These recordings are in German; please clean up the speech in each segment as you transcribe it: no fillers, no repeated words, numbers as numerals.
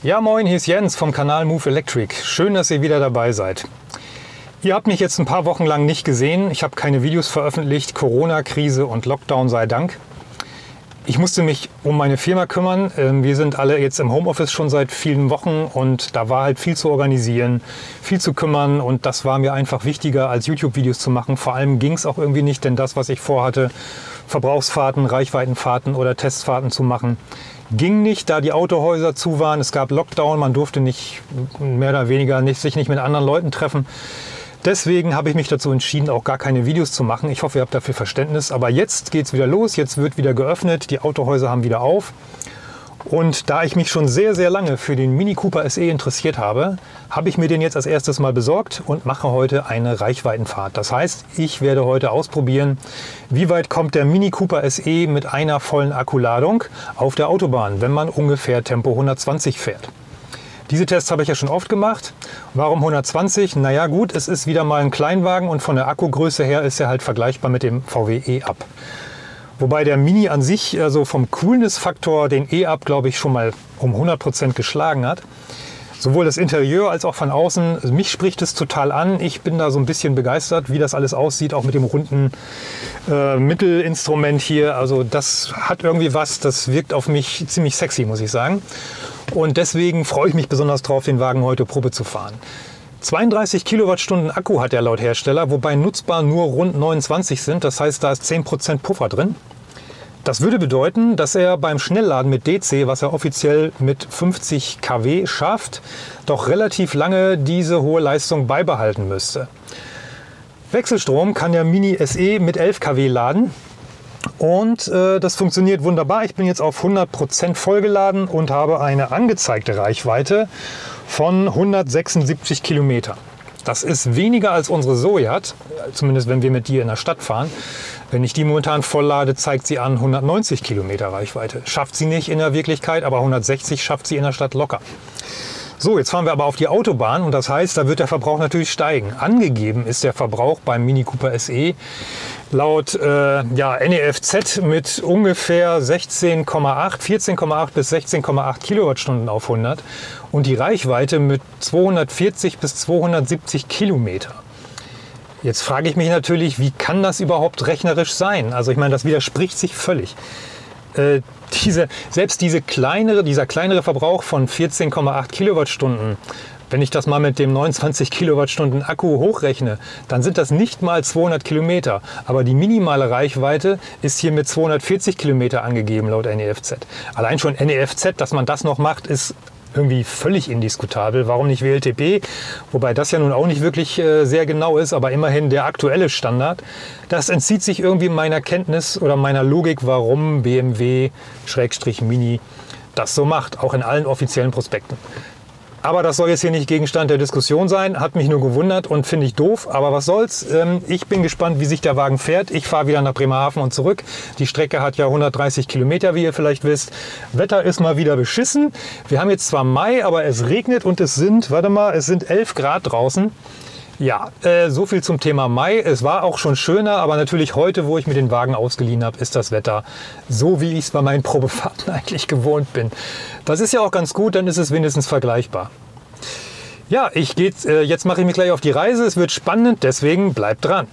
Ja moin, hier ist Jens vom Kanal Move Electric. Schön, dass ihr wieder dabei seid. Ihr habt mich jetzt ein paar Wochen lang nicht gesehen. Ich habe keine Videos veröffentlicht. Corona-Krise und Lockdown sei Dank. Ich musste mich um meine Firma kümmern. Wir sind alle jetzt im Homeoffice schon seit vielen Wochen und da war halt viel zu organisieren, viel zu kümmern und das war mir einfach wichtiger als YouTube-Videos zu machen. Vor allem ging es auch irgendwie nicht, denn das, was ich vorhatte, Verbrauchsfahrten, Reichweitenfahrten oder Testfahrten zu machen, ging nicht, da die Autohäuser zu waren. Es gab Lockdown, man durfte nicht mehr oder weniger sich nicht mit anderen Leuten treffen. Deswegen habe ich mich dazu entschieden, auch gar keine Videos zu machen. Ich hoffe, ihr habt dafür Verständnis. Aber jetzt geht es wieder los, jetzt wird wieder geöffnet, die Autohäuser haben wieder auf. Und da ich mich schon sehr, sehr lange für den Mini Cooper SE interessiert habe, habe ich mir den jetzt als erstes mal besorgt und mache heute eine Reichweitenfahrt. Das heißt, ich werde heute ausprobieren, wie weit kommt der Mini Cooper SE mit einer vollen Akkuladung auf der Autobahn, wenn man ungefähr Tempo 120 fährt. Diese Tests habe ich ja schon oft gemacht. Warum 120? Naja gut, es ist wieder mal ein Kleinwagen und von der Akkugröße her ist er halt vergleichbar mit dem VW E-Up. Wobei der Mini an sich, also vom Coolness-Faktor, den E-Up, glaube ich, schon mal um 100% geschlagen hat. Sowohl das Interieur als auch von außen. Mich spricht es total an. Ich bin da so ein bisschen begeistert, wie das alles aussieht, auch mit dem runden Mittelinstrument hier. Also das hat irgendwie was, das wirkt auf mich ziemlich sexy, muss ich sagen. Und deswegen freue ich mich besonders drauf, den Wagen heute Probe zu fahren. 32 Kilowattstunden Akku hat er laut Hersteller, wobei nutzbar nur rund 29 sind. Das heißt, da ist 10% Puffer drin. Das würde bedeuten, dass er beim Schnellladen mit DC, was er offiziell mit 50 kW schafft, doch relativ lange diese hohe Leistung beibehalten müsste. Wechselstrom kann der Mini SE mit 11 kW laden. Und das funktioniert wunderbar. Ich bin jetzt auf 100% vollgeladen und habe eine angezeigte Reichweite von 176 Kilometer. Das ist weniger als unsere Zoe hat, zumindest wenn wir mit dir in der Stadt fahren. Wenn ich die momentan volllade, zeigt sie an 190 Kilometer Reichweite. Schafft sie nicht in der Wirklichkeit, aber 160 schafft sie in der Stadt locker. So, jetzt fahren wir aber auf die Autobahn und das heißt, da wird der Verbrauch natürlich steigen. Angegeben ist der Verbrauch beim Mini Cooper SE laut NEFZ mit ungefähr 14,8 bis 16,8 Kilowattstunden auf 100 und die Reichweite mit 240 bis 270 Kilometer. Jetzt frage ich mich natürlich, wie kann das überhaupt rechnerisch sein? Also ich meine, das widerspricht sich völlig. Selbst dieser kleinere Verbrauch von 14,8 Kilowattstunden, wenn ich das mal mit dem 29 Kilowattstunden Akku hochrechne, dann sind das nicht mal 200 Kilometer. Aber die minimale Reichweite ist hier mit 240 Kilometer angegeben laut NEFZ. Allein schon NEFZ, dass man das noch macht, ist irgendwie völlig indiskutabel. Warum nicht WLTP? Wobei das ja nun auch nicht wirklich sehr genau ist, aber immerhin der aktuelle Standard. Das entzieht sich irgendwie meiner Kenntnis oder meiner Logik, warum BMW-Mini das so macht, auch in allen offiziellen Prospekten. Aber das soll jetzt hier nicht Gegenstand der Diskussion sein, hat mich nur gewundert und finde ich doof, aber was soll's. Ich bin gespannt, wie sich der Wagen fährt. Ich fahre wieder nach Bremerhaven und zurück. Die Strecke hat ja 130 Kilometer, wie ihr vielleicht wisst. Wetter ist mal wieder beschissen. Wir haben jetzt zwar Mai, aber es regnet und es sind 11 Grad draußen. Ja, so viel zum Thema Mai. Es war auch schon schöner, aber natürlich heute, wo ich mir den Wagen ausgeliehen habe, ist das Wetter so, wie ich es bei meinen Probefahrten eigentlich gewohnt bin. Das ist ja auch ganz gut, dann ist es wenigstens vergleichbar. Ja, jetzt mache ich mich gleich auf die Reise. Es wird spannend, deswegen bleibt dran.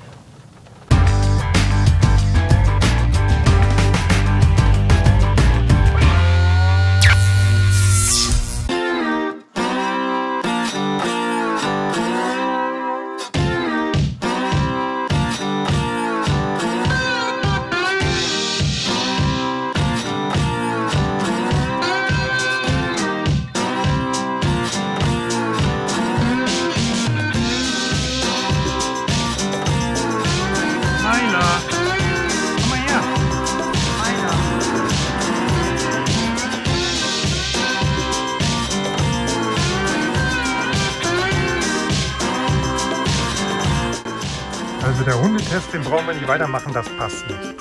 Also der Hundetest, den brauchen wir nicht weitermachen, das passt nicht.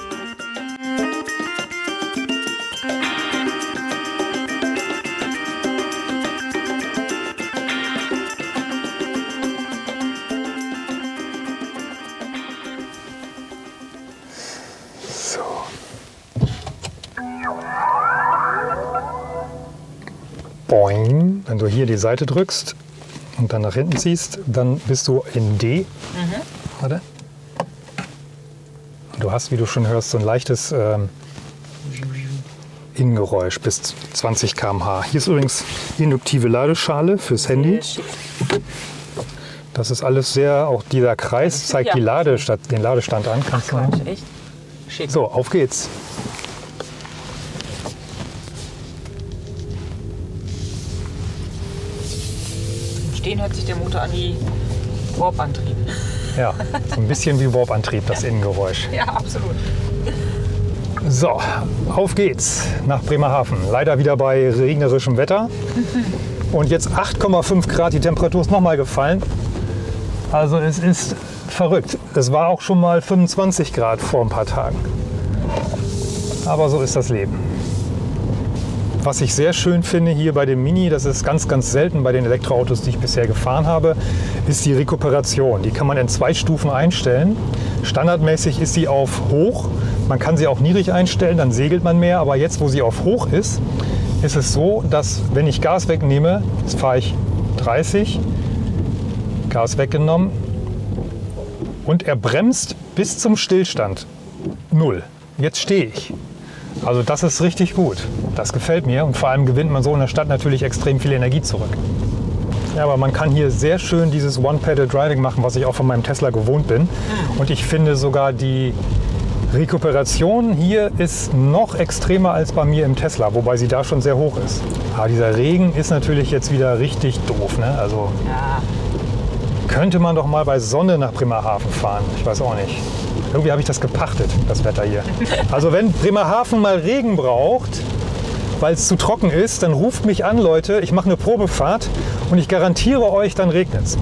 Boing. Regen, wenn du hier die Seite drückst und dann nach hinten ziehst, dann bist du in D. Warte. Du hast, wie du schon hörst, so ein leichtes Innengeräusch bis 20 km/h. Hier ist übrigens die induktive Ladeschale fürs Handy. Das ist alles sehr, auch dieser Kreis zeigt den Ladestand an. Kannst du echt? Schick. So, auf geht's. Im Stehen hört sich der Motor an wie Warp-Antrieb. Ja, so ein bisschen wie Warp-Antrieb, das Innengeräusch. Ja, absolut. So, auf geht's nach Bremerhaven. Leider wieder bei regnerischem Wetter. Und jetzt 8,5 Grad, die Temperatur ist nochmal gefallen. Also es ist verrückt. Es war auch schon mal 25 Grad vor ein paar Tagen. Aber so ist das Leben. Was ich sehr schön finde hier bei dem Mini, das ist ganz, ganz selten bei den Elektroautos, die ich bisher gefahren habe, ist die Rekuperation. Die kann man in 2 Stufen einstellen. Standardmäßig ist sie auf hoch. Man kann sie auch niedrig einstellen, dann segelt man mehr. Aber jetzt, wo sie auf hoch ist, ist es so, dass wenn ich Gas wegnehme, jetzt fahre ich 30, Gas weggenommen und er bremst bis zum Stillstand 0. Jetzt stehe ich. Also das ist richtig gut. Das gefällt mir und vor allem gewinnt man so in der Stadt natürlich extrem viel Energie zurück. Ja, aber man kann hier sehr schön dieses One-Pedal-Driving machen, was ich auch von meinem Tesla gewohnt bin. Und ich finde sogar die Rekuperation hier ist noch extremer als bei mir im Tesla, wobei sie da schon sehr hoch ist. Aber dieser Regen ist natürlich jetzt wieder richtig doof, ne? Also Ja. könnte man doch mal bei Sonne nach Bremerhaven fahren. Ich weiß auch nicht. Irgendwie habe ich das gepachtet, das Wetter hier. Also wenn Bremerhaven mal Regen braucht, weil es zu trocken ist, dann ruft mich an, Leute. Ich mache eine Probefahrt und ich garantiere euch, dann regnet es.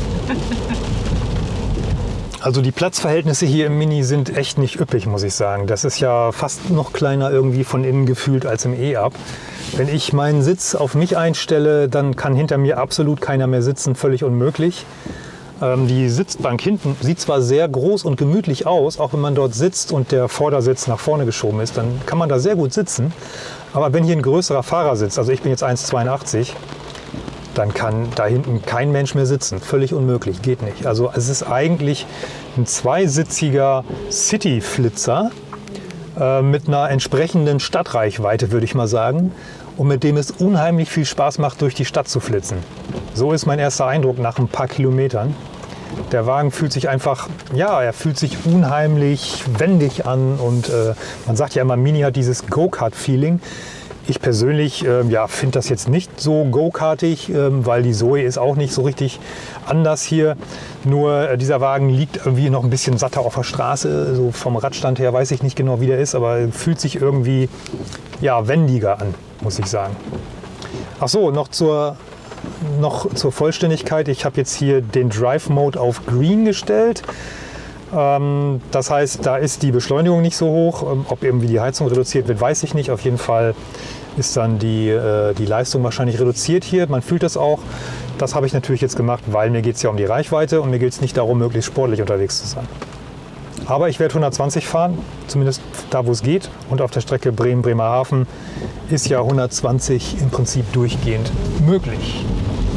Also die Platzverhältnisse hier im Mini sind echt nicht üppig, muss ich sagen. Das ist ja fast noch kleiner irgendwie von innen gefühlt als im E-Up. Wenn ich meinen Sitz auf mich einstelle, dann kann hinter mir absolut keiner mehr sitzen, völlig unmöglich. Die Sitzbank hinten sieht zwar sehr groß und gemütlich aus, auch wenn man dort sitzt und der Vordersitz nach vorne geschoben ist, dann kann man da sehr gut sitzen. Aber wenn hier ein größerer Fahrer sitzt, also ich bin jetzt 1,82, dann kann da hinten kein Mensch mehr sitzen. Völlig unmöglich, geht nicht. Also es ist eigentlich ein zweisitziger City-Flitzer mit einer entsprechenden Stadtreichweite, würde ich mal sagen. Und mit dem es unheimlich viel Spaß macht, durch die Stadt zu flitzen. So ist mein erster Eindruck nach ein paar Kilometern. Der Wagen fühlt sich einfach, ja, er fühlt sich unheimlich wendig an. Und man sagt ja immer, Mini hat dieses Go-Kart-Feeling. Ich persönlich finde das jetzt nicht so go-kartig, weil die Zoe ist auch nicht so richtig anders hier. Nur dieser Wagen liegt irgendwie noch ein bisschen satter auf der Straße. So vom Radstand her weiß ich nicht genau, wie der ist, aber fühlt sich irgendwie wendiger an, muss ich sagen. Ach so, noch zur Vollständigkeit. Ich habe jetzt hier den Drive Mode auf Green gestellt. Das heißt, da ist die Beschleunigung nicht so hoch. Ob irgendwie die Heizung reduziert wird, weiß ich nicht. Auf jeden Fall ist dann die Leistung wahrscheinlich reduziert hier. Man fühlt das auch. Das habe ich natürlich jetzt gemacht, weil mir geht es ja um die Reichweite und mir geht es nicht darum, möglichst sportlich unterwegs zu sein. Aber ich werde 120 fahren, zumindest da, wo es geht. Und auf der Strecke Bremen-Bremerhaven ist ja 120 im Prinzip durchgehend möglich.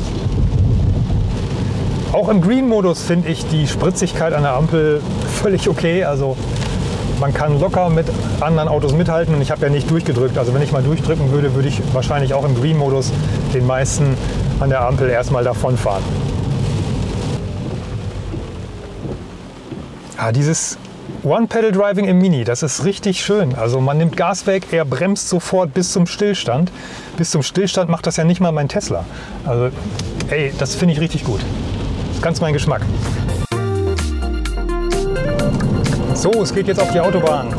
Auch im Green-Modus finde ich die Spritzigkeit an der Ampel völlig okay. Also man kann locker mit anderen Autos mithalten und ich habe ja nicht durchgedrückt. Also wenn ich mal durchdrücken würde, würde ich wahrscheinlich auch im Green-Modus den meisten an der Ampel erstmal davonfahren. Dieses One-Pedal-Driving im Mini, das ist richtig schön. Also man nimmt Gas weg, er bremst sofort bis zum Stillstand. Bis zum Stillstand macht das ja nicht mal mein Tesla. Also ey, das finde ich richtig gut. Ganz mein Geschmack. So, es geht jetzt auf die Autobahn.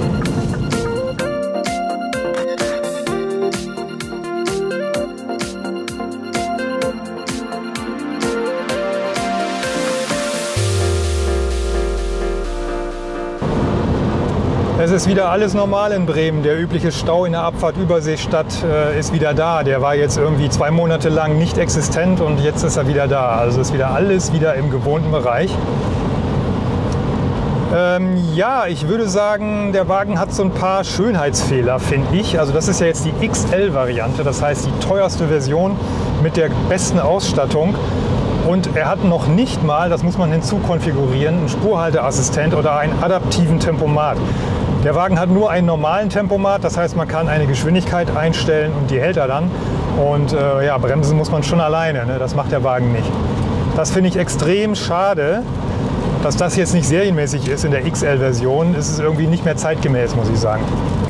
Es ist wieder alles normal in Bremen. Der übliche Stau in der Abfahrt Überseestadt ist wieder da. Der war jetzt irgendwie 2 Monate lang nicht existent und jetzt ist er wieder da. Also ist wieder alles wieder im gewohnten Bereich. Ja, ich würde sagen, der Wagen hat so ein paar Schönheitsfehler, finde ich. Also das ist ja jetzt die XL-Variante, das heißt die teuerste Version mit der besten Ausstattung. Und er hat noch nicht mal, das muss man hinzukonfigurieren, einen Spurhalteassistent oder einen adaptiven Tempomat. Der Wagen hat nur einen normalen Tempomat, das heißt, man kann eine Geschwindigkeit einstellen und die hält er dann. Und ja, bremsen muss man schon alleine, ne? Das macht der Wagen nicht. Das finde ich extrem schade. Dass das jetzt nicht serienmäßig ist in der XL-Version, ist es irgendwie nicht mehr zeitgemäß, muss ich sagen.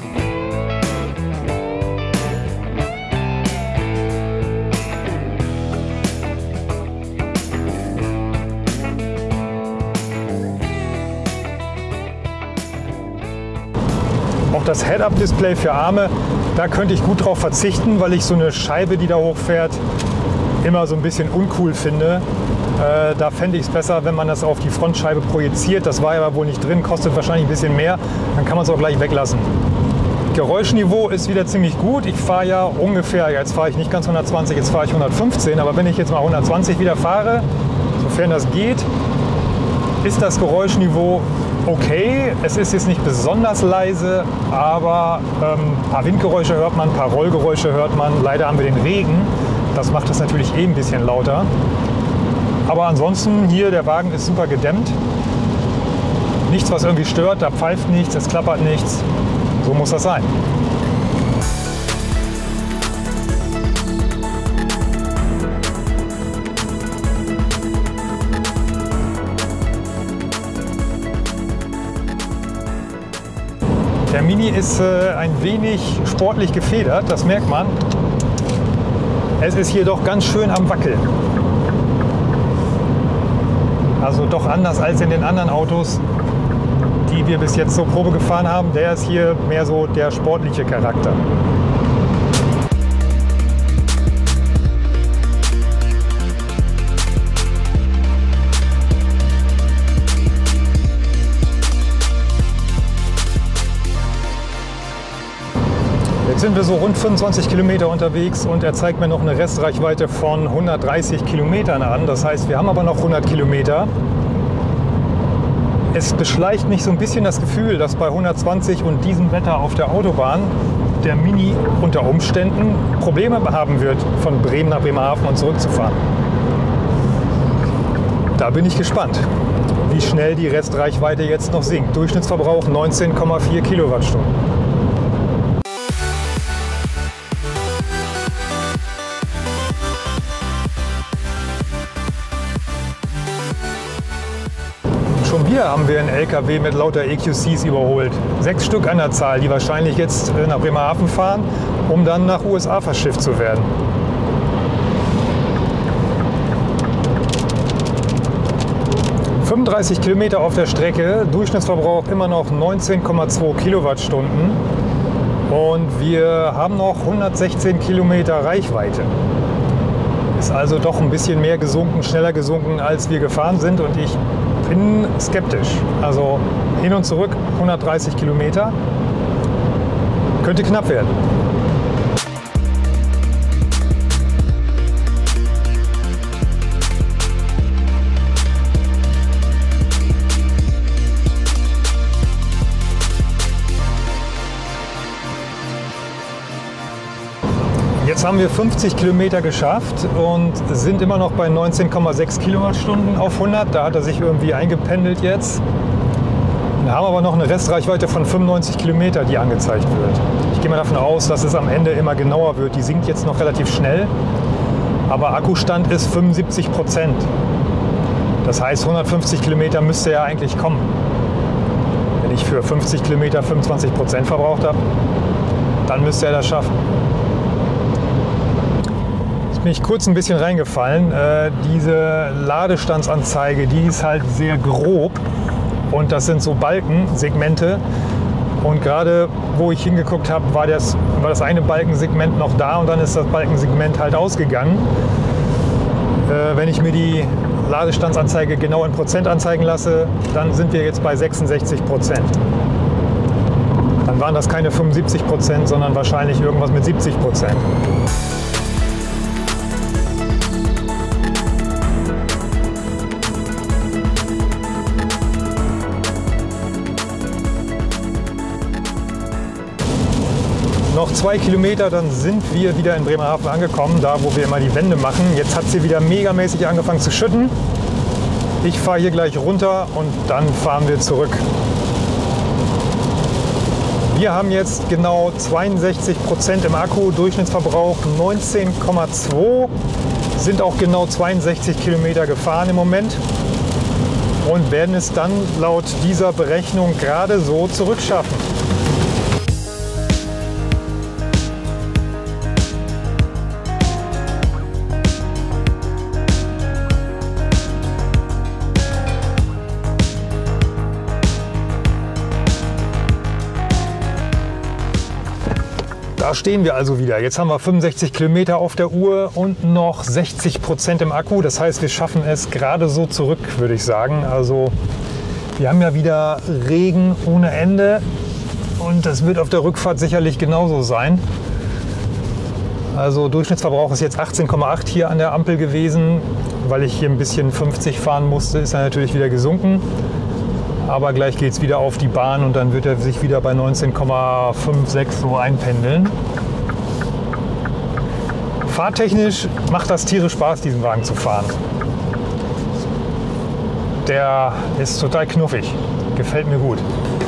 Auch das Head-Up-Display für Arme, da könnte ich gut drauf verzichten, weil ich so eine Scheibe, die da hochfährt, immer so ein bisschen uncool finde. Da fände ich es besser, wenn man das auf die Frontscheibe projiziert. Das war ja aber wohl nicht drin, kostet wahrscheinlich ein bisschen mehr. Dann kann man es auch gleich weglassen. Geräuschniveau ist wieder ziemlich gut. Ich fahre ja ungefähr, jetzt fahre ich nicht ganz 120, jetzt fahre ich 115. Aber wenn ich jetzt mal 120 wieder fahre, sofern das geht, ist das Geräuschniveau okay. Es ist jetzt nicht besonders leise, aber ein paar Windgeräusche hört man, ein paar Rollgeräusche hört man. Leider haben wir den Regen. Das macht es natürlich ein bisschen lauter. Aber ansonsten hier, der Wagen ist super gedämmt. Nichts, was irgendwie stört, da pfeift nichts, es klappert nichts. So muss das sein. Der Mini ist ein wenig sportlich gefedert, das merkt man. Es ist hier doch ganz schön am Wackeln. Also doch anders als in den anderen Autos, die wir bis jetzt so Probe gefahren haben. Der ist hier mehr so der sportliche Charakter. Jetzt sind wir so rund 25 Kilometer unterwegs und er zeigt mir noch eine Restreichweite von 130 Kilometern an. Das heißt, wir haben aber noch 100 Kilometer. Es beschleicht mich so ein bisschen das Gefühl, dass bei 120 und diesem Wetter auf der Autobahn der Mini unter Umständen Probleme haben wird, von Bremen nach Bremerhaven und zurückzufahren. Da bin ich gespannt, wie schnell die Restreichweite jetzt noch sinkt. Durchschnittsverbrauch 19,4 Kilowattstunden. Schon wieder haben wir einen LKW mit lauter EQCs überholt. 6 Stück an der Zahl, die wahrscheinlich jetzt nach Bremerhaven fahren, um dann nach USA verschifft zu werden. ...35 Kilometer auf der Strecke, Durchschnittsverbrauch immer noch 19,2 Kilowattstunden. Und wir haben noch 116 Kilometer Reichweite. Ist also doch ein bisschen mehr gesunken, schneller gesunken, als wir gefahren sind. Und ich bin skeptisch. Also hin und zurück 130 Kilometer. Könnte knapp werden. Jetzt haben wir 50 Kilometer geschafft und sind immer noch bei 19,6 Kilowattstunden auf 100. Da hat er sich irgendwie eingependelt jetzt. Wir haben aber noch eine Restreichweite von 95 Kilometer, die angezeigt wird. Ich gehe mal davon aus, dass es am Ende immer genauer wird. Die sinkt jetzt noch relativ schnell, aber Akkustand ist 75%. Das heißt, 150 Kilometer müsste ja eigentlich kommen. Wenn ich für 50 Kilometer 25% verbraucht habe, dann müsste er das schaffen. Bin ich kurz ein bisschen reingefallen. Diese Ladestandsanzeige, die ist halt sehr grob und das sind so Balkensegmente. Und gerade wo ich hingeguckt habe, war das eine Balkensegment noch da und dann ist das Balkensegment halt ausgegangen. Wenn ich mir die Ladestandsanzeige genau in Prozent anzeigen lasse, dann sind wir jetzt bei 66%. Dann waren das keine 75%, sondern wahrscheinlich irgendwas mit 70%. Noch 2 Kilometer, dann sind wir wieder in Bremerhaven angekommen, da wo wir immer die Wende machen. Jetzt hat es hier wieder megamäßig angefangen zu schütten. Ich fahre hier gleich runter und dann fahren wir zurück. Wir haben jetzt genau 62% im Akku, Durchschnittsverbrauch 19,2, sind auch genau 62 Kilometer gefahren im Moment und werden es dann laut dieser Berechnung gerade so zurückschaffen. Da stehen wir also wieder. Jetzt haben wir 65 Kilometer auf der Uhr und noch 60% im Akku. Das heißt, wir schaffen es gerade so zurück, würde ich sagen. Also wir haben ja wieder Regen ohne Ende und das wird auf der Rückfahrt sicherlich genauso sein. Also Durchschnittsverbrauch ist jetzt 18,8 hier an der Ampel gewesen. Weil ich hier ein bisschen 50 fahren musste, ist er natürlich wieder gesunken. Aber gleich geht es wieder auf die Bahn und dann wird er sich wieder bei 19,56 so einpendeln. Fahrtechnisch macht das tierisch Spaß, diesen Wagen zu fahren. Der ist total knuffig, gefällt mir gut.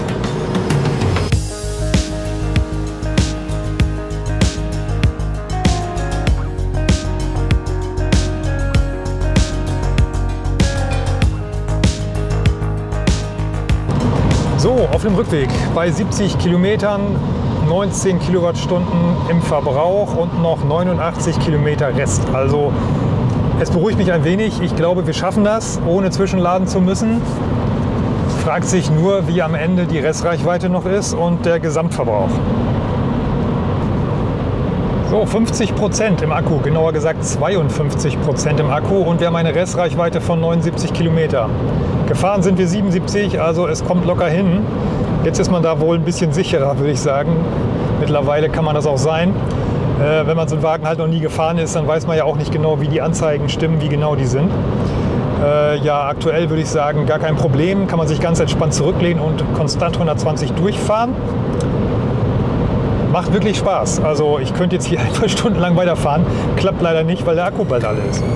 So, auf dem Rückweg bei 70 Kilometern, 19 Kilowattstunden im Verbrauch und noch 89 Kilometer Rest. Also es beruhigt mich ein wenig. Ich glaube, wir schaffen das, ohne zwischenladen zu müssen. Fragt sich nur, wie am Ende die Restreichweite noch ist und der Gesamtverbrauch. So, 50% im Akku, genauer gesagt 52% im Akku und wir haben eine Restreichweite von 79 Kilometer. Gefahren sind wir 77, also es kommt locker hin. Jetzt ist man da wohl ein bisschen sicherer, würde ich sagen. Mittlerweile kann man das auch sein. Wenn man so einen Wagen halt noch nie gefahren ist, dann weiß man ja auch nicht genau, wie die Anzeigen stimmen, wie genau die sind. Ja, aktuell würde ich sagen, gar kein Problem. Kann man sich ganz entspannt zurücklehnen und konstant 120 durchfahren. Macht wirklich Spaß. Also ich könnte jetzt hier ein paar Stunden lang weiterfahren. Klappt leider nicht, weil der Akku bald alle ist.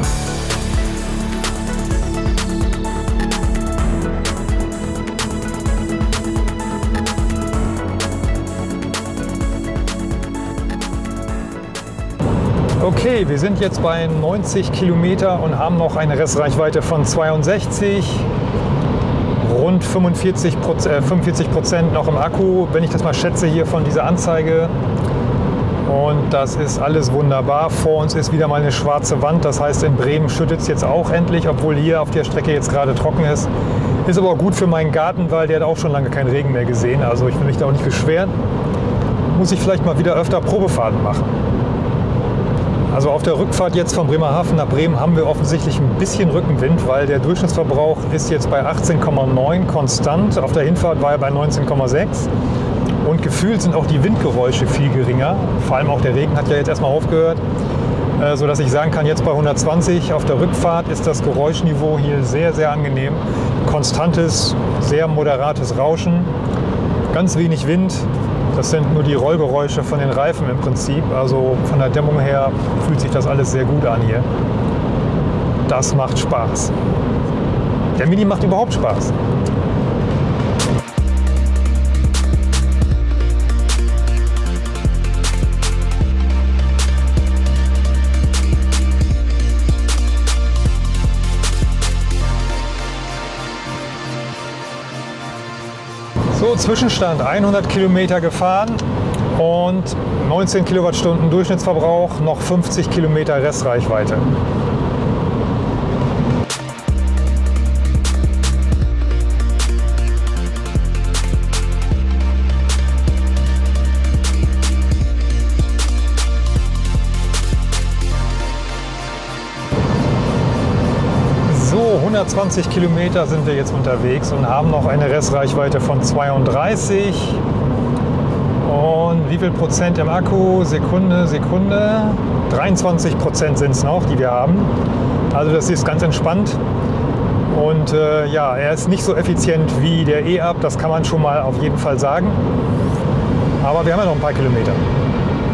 Okay, wir sind jetzt bei 90 Kilometer und haben noch eine Restreichweite von 62. Rund 45% noch im Akku, wenn ich das mal schätze hier von dieser Anzeige. Und das ist alles wunderbar. Vor uns ist wieder mal eine schwarze Wand. Das heißt, in Bremen schüttet es jetzt auch endlich, obwohl hier auf der Strecke jetzt gerade trocken ist. Ist aber auch gut für meinen Garten, weil der hat auch schon lange keinen Regen mehr gesehen. Also ich will mich da auch nicht beschweren. Muss ich vielleicht mal wieder öfter Probefahrten machen. Also auf der Rückfahrt jetzt von Bremerhaven nach Bremen haben wir offensichtlich ein bisschen Rückenwind, weil der Durchschnittsverbrauch ist jetzt bei 18,9 konstant. Auf der Hinfahrt war er bei 19,6 und gefühlt sind auch die Windgeräusche viel geringer. Vor allem auch der Regen hat ja jetzt erstmal aufgehört, sodass ich sagen kann, jetzt bei 120 auf der Rückfahrt ist das Geräuschniveau hier sehr, sehr angenehm. Konstantes, sehr moderates Rauschen, ganz wenig Wind. Das sind nur die Rollgeräusche von den Reifen im Prinzip. Also von der Dämmung her fühlt sich das alles sehr gut an hier. Das macht Spaß. Der Mini macht überhaupt Spaß. So, Zwischenstand 100 Kilometer gefahren und 19 Kilowattstunden Durchschnittsverbrauch, noch 50 Kilometer Restreichweite. So, 120 Kilometer sind wir jetzt unterwegs und haben noch eine Restreichweite von 32. Und wie viel Prozent im Akku? Sekunde. 23% sind es noch, die wir haben. Also das ist ganz entspannt. Und ja, er ist nicht so effizient wie der E-Up, das kann man schon mal auf jeden Fall sagen. Aber wir haben ja noch ein paar Kilometer.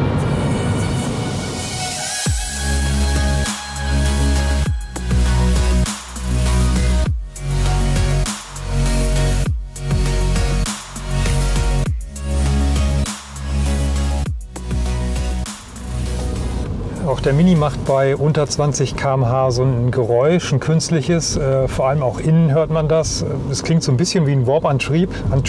der Mini macht bei unter 20 km/h so ein Geräusch, ein künstliches. Vor allem auch innen hört man das. Es klingt so ein bisschen wie ein Warp-Antrieb.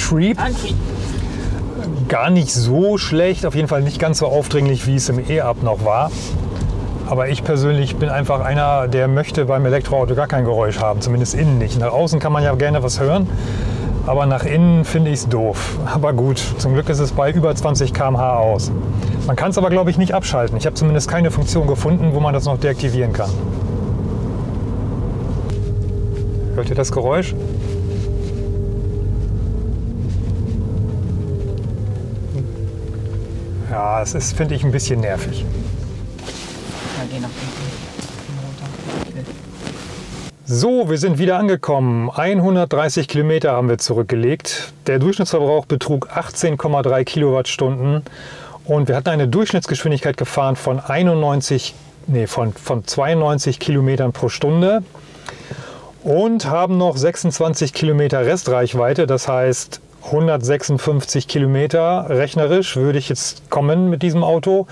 Gar nicht so schlecht, auf jeden Fall nicht ganz so aufdringlich, wie es im E-Up noch war. Aber ich persönlich bin einfach einer, der möchte beim Elektroauto gar kein Geräusch haben, zumindest innen nicht. Nach außen kann man ja gerne was hören, aber nach innen finde ich es doof. Aber gut, zum Glück ist es bei über 20 km/h aus. Man kann es aber, glaube ich, nicht abschalten. Ich habe zumindest keine Funktion gefunden, wo man das noch deaktivieren kann. Hört ihr das Geräusch? Ja, es ist, finde ich, ein bisschen nervig. So, wir sind wieder angekommen. 130 Kilometer haben wir zurückgelegt. Der Durchschnittsverbrauch betrug 18,3 Kilowattstunden und wir hatten eine Durchschnittsgeschwindigkeit gefahren von 92 Kilometern pro Stunde und haben noch 26 Kilometer Restreichweite, das heißt 156 Kilometer rechnerisch würde ich jetzt kommen mit diesem Auto.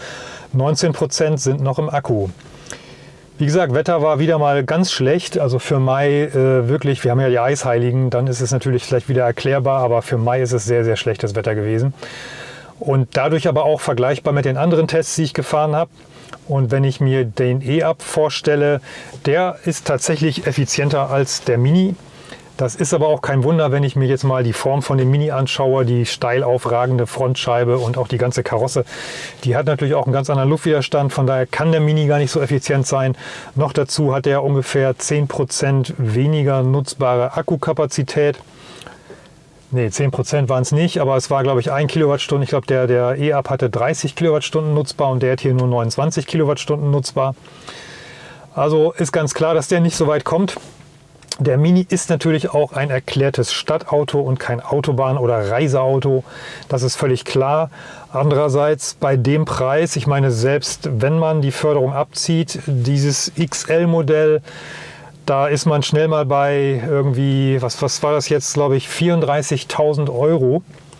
19% sind noch im Akku. Wie gesagt, Wetter war wieder mal ganz schlecht. Also für Mai wirklich, wir haben ja die Eisheiligen, dann ist es natürlich vielleicht wieder erklärbar, aber für Mai ist es sehr, sehr schlechtes Wetter gewesen. Und dadurch aber auch vergleichbar mit den anderen Tests, die ich gefahren habe. Und wenn ich mir den E-Up vorstelle, der ist tatsächlich effizienter als der Mini. Das ist aber auch kein Wunder, wenn ich mir jetzt mal die Form von dem Mini anschaue, die steil aufragende Frontscheibe und auch die ganze Karosse. Die hat natürlich auch einen ganz anderen Luftwiderstand, von daher kann der Mini gar nicht so effizient sein. Noch dazu hat er ungefähr 10% weniger nutzbare Akkukapazität. Ne, 10% waren es nicht, aber es war, glaube ich, 1 Kilowattstunden. Ich glaube, der E-Up hatte 30 Kilowattstunden nutzbar und der hat hier nur 29 Kilowattstunden nutzbar. Also ist ganz klar, dass der nicht so weit kommt. Der Mini ist natürlich auch ein erklärtes Stadtauto und kein Autobahn- oder Reiseauto. Das ist völlig klar. Andererseits bei dem Preis, ich meine, selbst wenn man die Förderung abzieht, dieses XL-Modell, da ist man schnell mal bei irgendwie, was war das jetzt, glaube ich, 34.000 €.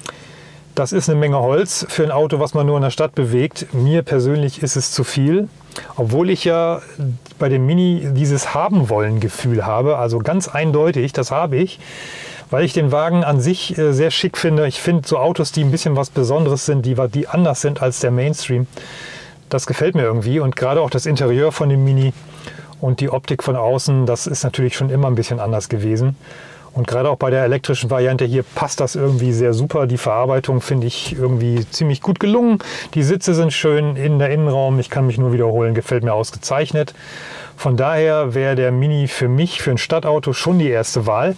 Das ist eine Menge Holz für ein Auto, was man nur in der Stadt bewegt. Mir persönlich ist es zu viel, obwohl ich ja bei dem Mini dieses Haben-Wollen-Gefühl habe. Also ganz eindeutig, das habe ich, weil ich den Wagen an sich sehr schick finde. Ich finde so Autos, die ein bisschen was Besonderes sind, die anders sind als der Mainstream. Das gefällt mir irgendwie und gerade auch das Interieur von dem Mini und die Optik von außen, das ist natürlich schon immer ein bisschen anders gewesen. Und gerade auch bei der elektrischen Variante hier passt das irgendwie sehr super. Die Verarbeitung finde ich irgendwie ziemlich gut gelungen. Die Sitze sind schön in der Innenraum. Ich kann mich nur wiederholen, gefällt mir ausgezeichnet. Von daher wäre der Mini für mich, für ein Stadtauto, schon die erste Wahl.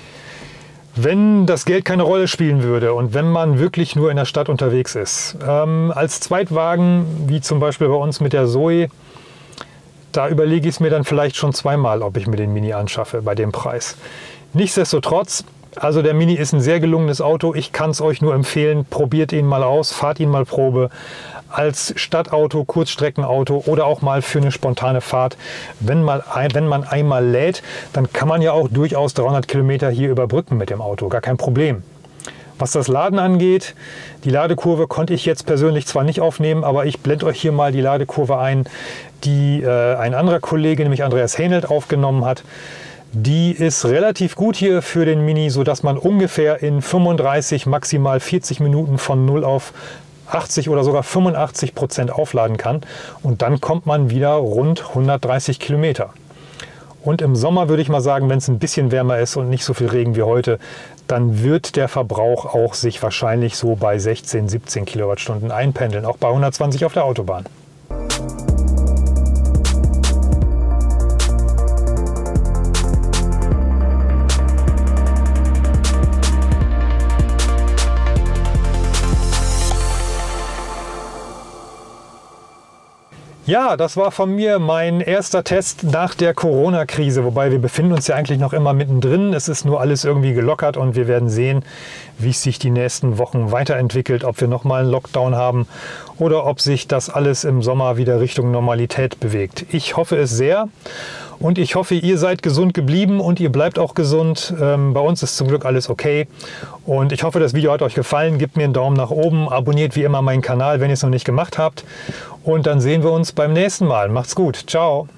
Wenn das Geld keine Rolle spielen würde und wenn man wirklich nur in der Stadt unterwegs ist. Als Zweitwagen, wie zum Beispiel bei uns mit der Zoe, da überlege ich es mir dann vielleicht schon zweimal, ob ich mir den Mini anschaffe bei dem Preis. Nichtsdestotrotz, also der Mini ist ein sehr gelungenes Auto. Ich kann es euch nur empfehlen, probiert ihn mal aus, fahrt ihn mal Probe. Als Stadtauto, Kurzstreckenauto oder auch mal für eine spontane Fahrt. Wenn man einmal lädt, dann kann man ja auch durchaus 300 Kilometer hier überbrücken mit dem Auto, gar kein Problem. Was das Laden angeht, die Ladekurve konnte ich jetzt persönlich zwar nicht aufnehmen, aber ich blende euch hier mal die Ladekurve ein, die ein anderer Kollege, nämlich Andreas Hähnelt, aufgenommen hat. Die ist relativ gut hier für den Mini, sodass man ungefähr in 35, maximal 40 Minuten von 0 auf 80 oder sogar 85% aufladen kann. Und dann kommt man wieder rund 130 Kilometer. Und im Sommer würde ich mal sagen, wenn es ein bisschen wärmer ist und nicht so viel Regen wie heute, dann wird der Verbrauch auch sich wahrscheinlich so bei 16, 17 Kilowattstunden einpendeln, auch bei 120 auf der Autobahn. Ja, das war von mir mein erster Test nach der Corona-Krise, wobei wir befinden uns ja eigentlich noch immer mittendrin. Es ist nur alles irgendwie gelockert und wir werden sehen, wie es sich die nächsten Wochen weiterentwickelt, ob wir nochmal einen Lockdown haben oder ob sich das alles im Sommer wieder Richtung Normalität bewegt. Ich hoffe es sehr und ich hoffe, ihr seid gesund geblieben und ihr bleibt auch gesund. Bei uns ist zum Glück alles okay und ich hoffe, das Video hat euch gefallen. Gebt mir einen Daumen nach oben, abonniert wie immer meinen Kanal, wenn ihr es noch nicht gemacht habt. Und dann sehen wir uns beim nächsten Mal. Macht's gut. Ciao.